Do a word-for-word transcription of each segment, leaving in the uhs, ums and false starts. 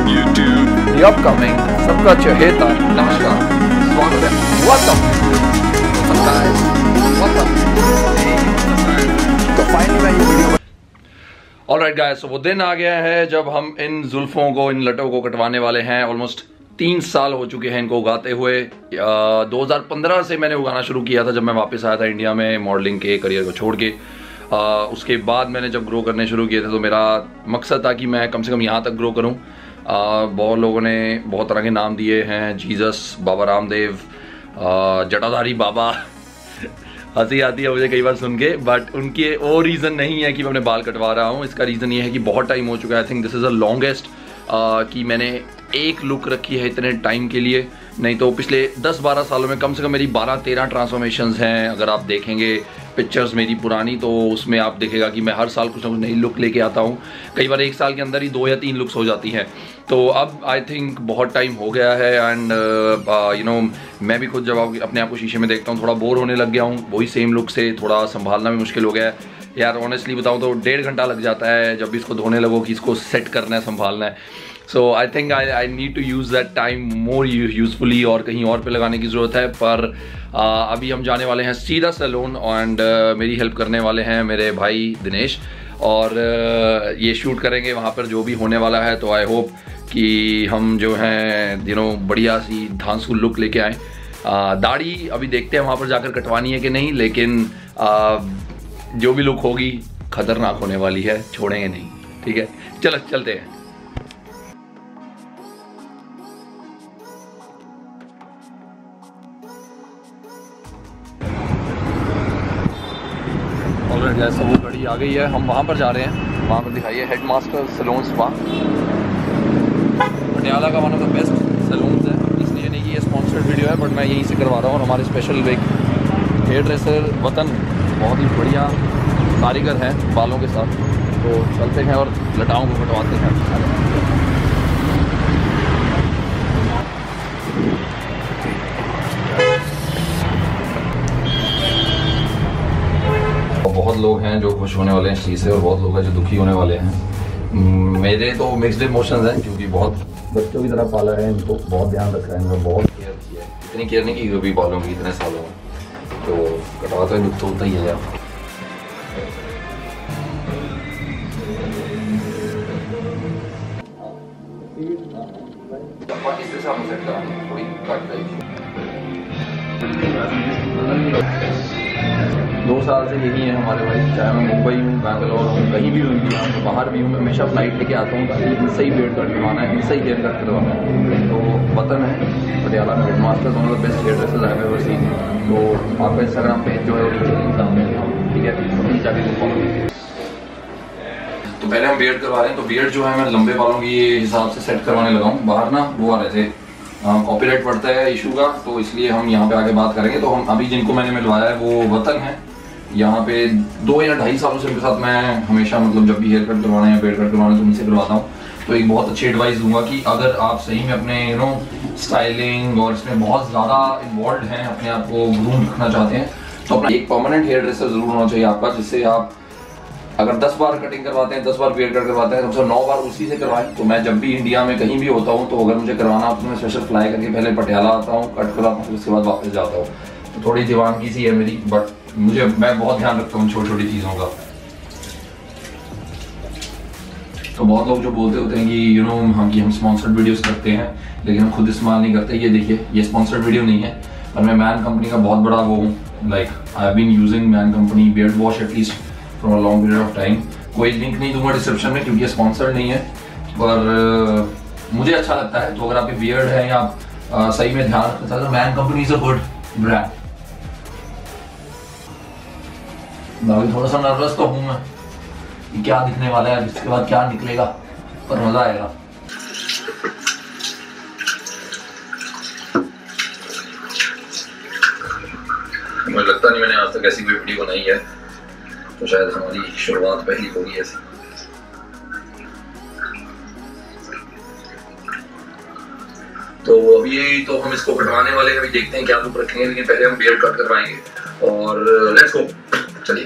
YouTube. The upcoming सबका चहेता नमस्कार स्वागत है। What's up? What's up guys? What's up? Hey, what's up guys? तो finally मैं ये वीडियो Alright guys, so वो दिन आ गया है जब हम इन जुल्फों को, इन लटों को कटवाने वाले हैं। ऑलमोस्ट तीन साल हो चुके हैं इनको उगाते हुए। दो हज़ार पंद्रह से मैंने उगाना शुरू किया था जब मैं वापस आया था इंडिया में मॉडलिंग के करियर को छोड़ के। आ, उसके बाद मैंने जब ग्रो करने शुरू किए थे तो मेरा मकसद था कि मैं कम से कम यहाँ तक ग्रो करूँ। बहुत लोगों ने बहुत तरह के नाम दिए हैं, जीसस, बाबा रामदेव, जटाधारी बाबा। हंसी आती है मुझे कई बार सुन के, बट उनके वो रीज़न नहीं है कि मैं अपने बाल कटवा रहा हूँ। इसका रीज़न ये है कि बहुत टाइम हो चुका है। I think this is the longest कि मैंने एक लुक रखी है इतने टाइम के लिए। नहीं तो पिछले दस बारह सालों में कम से कम मेरी बारह तेरह ट्रांसफॉर्मेशंस हैं। अगर आप देखेंगे पिक्चर्स मेरी पुरानी तो उसमें आप देखेगा कि मैं हर साल कुछ ना कुछ नई लुक लेके आता हूँ। कई बार एक साल के अंदर ही दो या तीन लुक्स हो जाती हैं। तो अब आई थिंक बहुत टाइम हो गया है एंड यू नो मैं भी खुद जब अपने आप को शीशे में देखता हूँ थोड़ा बोर होने लग गया हूँ। वही सेम लुक से थोड़ा संभालना भी मुश्किल हो गया है यार। ऑनेस्टली बताऊँ तो डेढ़ घंटा लग जाता है जब भी इसको धोने लगो कि इसको सेट करना है, संभालना है। So I think I I need to use that time more usefully और कहीं और पे लगाने की ज़रूरत है। पर uh, अभी हम जाने वाले हैं सीधा सैलून एंड uh, मेरी हेल्प करने वाले हैं मेरे भाई दिनेश। और uh, ये शूट करेंगे वहाँ पर जो भी होने वाला है। तो आई होप कि हम जो हैं यू नो बढ़िया सी धांसू लुक लेके आएँ। uh, दाढ़ी अभी देखते हैं वहाँ पर जाकर कटवानी है कि नहीं, लेकिन uh, जो भी लुक होगी खतरनाक होने वाली है, छोड़ेंगे नहीं। ठीक है, चलो चलते हैं। ऑलरेडी जैसा वो गाड़ी आ गई है, हम वहाँ पर जा रहे हैं। वहाँ पर दिखाइए head master salon spa, Patiala का one of the best salons है। इसलिए नहीं कि ये स्पॉन्सर्ड वीडियो है, बट मैं यहीं से करवा रहा हूँ। और हमारे स्पेशल एक हेयर ड्रेसर वतन बहुत ही बढ़िया कारीगर है बालों के साथ। तो चलते हैं और लटाओं को कटवाते हैं। बहुत लोग हैं जो खुश होने वाले हैं इस चीज़ से और बहुत लोग हैं जो दुखी होने वाले हैं। मेरे तो मिक्स्ड इमोशंस हैं क्योंकि बहुत बच्चों की तरह पाला है, इनको बहुत ध्यान रखा है, इनको बहुत केयर किया है। इतनी केयर नहीं की कभी बालों की इतने सालों में, तो कटवाते हुए दुख तो होता ही है यार। दो साल से यही है हमारे भाई, चाहे मैं मुंबई हूँ, बैंगलोर हूँ, कहीं भी हूँ इंडिया में, बाहर भी हूँ, मैं हमेशा फ्लाइट लेके आता हूँ ताकि इनसे ही बेड कट करवाना है, इनसे ही हेयर कट करवाना है। तो वतन है पटियाला में, head master one of the best hair dressers I have ever seen. तो आपका इंस्टाग्राम पेज जो है वो नीचे लिंक डाउन है, ठीक है, तो जाके फॉलो कीजिए। तो पहले हम बियर्ड करवा रहे हैं। तो बियर्ड जो है मैं लंबे बालों की हिसाब से सेट करवाने लगा हूँ। बाहर ना वो आ रहे थे, कॉपीराइट पड़ता है इशू का, तो इसलिए हम यहाँ पे आके बात करेंगे। तो हम अभी जिनको मैंने मिलवाया है वो वतन है। यहाँ पे दो या ढाई सालों से उनके साथ मैं हमेशा मतलब जब भी हेयर कट करवाना है या बेड कट करवाना है तो उनसे करवाता हूँ। तो एक बहुत अच्छी एडवाइस दूंगा कि अगर आप सही में अपने यू नो स्टाइलिंग और इसमें बहुत ज़्यादा इन्वॉल्व हैं, अपने आप को ग्रूम रखना चाहते हैं, तो अपना एक परमानेंट हेयर ड्रेसर जरूर होना चाहिए आपका, जिससे आप अगर दस बार कटिंग करवाते हैं, दस बार बेड कट करवाते हैं, कम से कम नौ बार उसी से करवाएं। तो मैं जब भी इंडिया में कहीं भी होता हूँ तो अगर मुझे करवाना हो तो मैं स्पेशल फ्लाई करके पहले पटियाला आता हूँ, कट करवाता हूँ, उसके बाद वापस जाता हूँ। तो थोड़ी दीवानगी सी है मेरी, बट मुझे मैं बहुत ध्यान रखता हूँ छोटी छोटी चीज़ों का। तो बहुत लोग जो बोलते होते हैं कि यू नो हम कि हम स्पॉन्सर्ड वीडियोस करते हैं लेकिन हम खुद इस्तेमाल नहीं करते। ये देखिए, ये स्पॉन्सर्ड वीडियो नहीं है, पर मैं मैन कंपनी का बहुत बड़ा वो हूँ। Like I have been using Man Company beard wash at least for a long period of time. कोई लिंक नहीं दूंगा डिस्क्रिप्शन में क्योंकि ये स्पॉन्सर्ड नहीं है, पर uh, मुझे अच्छा लगता है। तो अगर आपके बियर्ड है या आप uh, सही में ध्यान रखना चाहते हो, main company is a good brand. अभी थोड़ा सा नर्वस तो हूँ मैं कि क्या दिखने वाला है, इसके बाद क्या निकलेगा, पर मजा आएगा। मुझे लगता नहीं मैंने आज तक ऐसी कोई वीडियो बनाई है, तो शायद हमारी शुरुआत पहली होगी ऐसी। तो अभी तो हम इसको कटवाने वाले हैं, अभी देखते हैं क्या लुक रखेंगे, लेकिन पहले हम बियर्ड कट करवाएंगे और लेट्स गो, चलिए।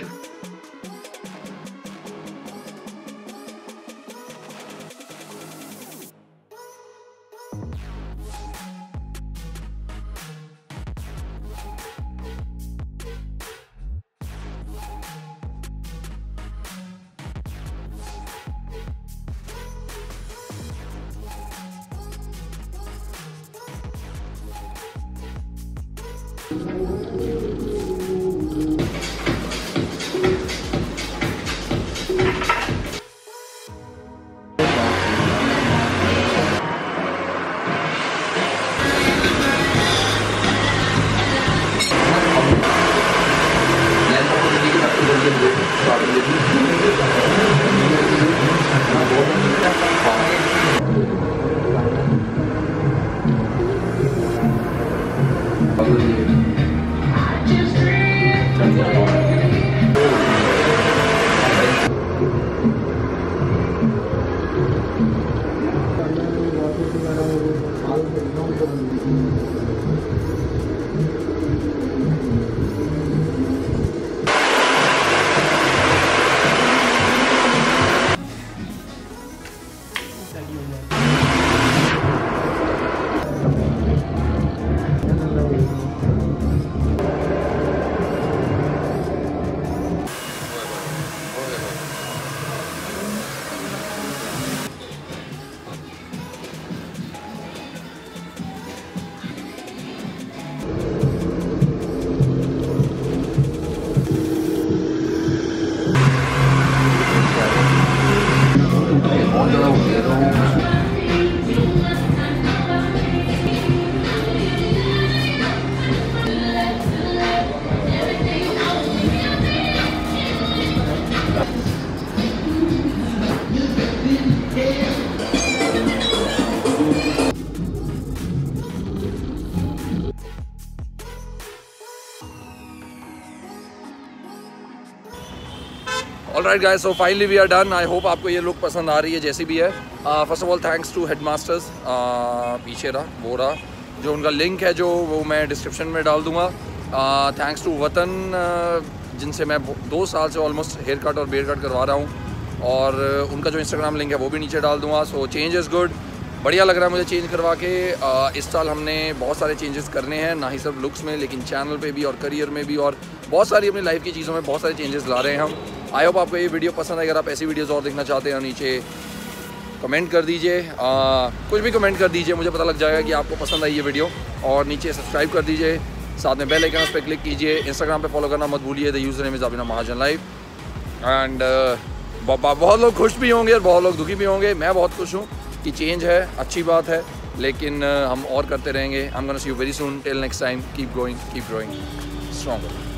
Alright guys, so finally we are done. I hope आपको ये लुक पसंद आ रही है जैसी भी है. First of all thanks to headmasters, पीछे रहा वो रहा, जो उनका लिंक है जो वो मैं डिस्क्रिप्शन में डाल दूँगा. थैंक्स टू वतन, uh, जिनसे मैं दो साल से ऑलमोस्ट हेयर कट और बियर्ड कट करवा रहा हूँ, और uh, उनका जो इंस्टाग्राम लिंक है वो भी नीचे डाल दूँगा. सो चेंज इज़ गुड, बढ़िया लग रहा है मुझे चेंज करवा के. uh, इस साल हमने बहुत सारे चेंजेस करने हैं, ना ही सिर्फ लुक्स में लेकिन चैनल पे भी और करियर में भी, और बहुत सारी अपनी लाइफ की चीज़ों में बहुत सारे चेंजेस ला रहे हैं हम. आई होप आपको ये वीडियो पसंद है. अगर आप ऐसी वीडियोस और देखना चाहते हैं नीचे कमेंट कर दीजिए, कुछ भी कमेंट कर दीजिए, मुझे पता लग जाएगा कि आपको पसंद आई ये वीडियो. और नीचे सब्सक्राइब कर दीजिए, साथ में बेल आइकन पे क्लिक कीजिए. इंस्टाग्राम पे फॉलो करना मत भूलिए, the user name is Abhinav Mahajan live. And बहुत लोग खुश भी होंगे और बहुत लोग दुखी भी होंगे. मैं बहुत खुश हूँ कि चेंज है, अच्छी बात है, लेकिन uh, हम और करते रहेंगे. I am gonna see you very soon. Till next time, keep going, keep growing stronger.